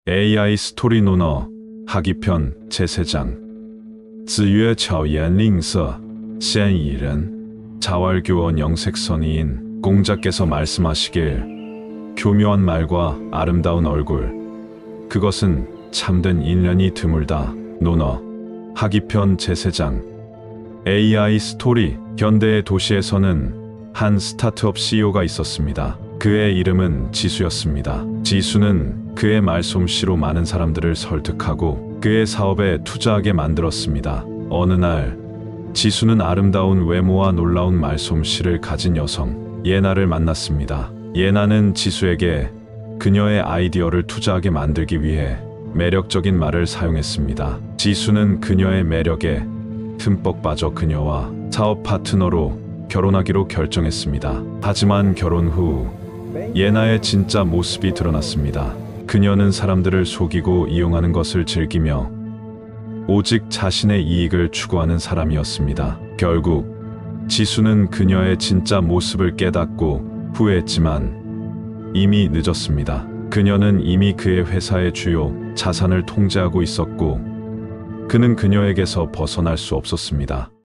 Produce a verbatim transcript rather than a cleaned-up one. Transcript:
에이아이 스토리 논어 하기편 제세 장子曰 巧言令色, 시엔이른. 자활교원 영색선이인 공자께서 말씀하시길 교묘한 말과 아름다운 얼굴, 그것은 참된 인연이 드물다. 논어 하기편 제세장. 에이아이 스토리. 현대의 도시에서는 한 스타트업 씨이오가 있었습니다. 그의 이름은 지수였습니다. 지수는 그의 말솜씨로 많은 사람들을 설득하고 그의 사업에 투자하게 만들었습니다. 어느 날 지수는 아름다운 외모와 놀라운 말솜씨를 가진 여성 예나를 만났습니다. 예나는 지수에게 그녀의 아이디어를 투자하게 만들기 위해 매력적인 말을 사용했습니다. 지수는 그녀의 매력에 흠뻑 빠져 그녀와 사업 파트너로 결혼하기로 결정했습니다. 하지만 결혼 후 예나의 진짜 모습이 드러났습니다. 그녀는 사람들을 속이고 이용하는 것을 즐기며 오직 자신의 이익을 추구하는 사람이었습니다. 결국 지수는 그녀의 진짜 모습을 깨닫고 후회했지만 이미 늦었습니다. 그녀는 이미 그의 회사의 주요 자산을 통제하고 있었고 그는 그녀에게서 벗어날 수 없었습니다.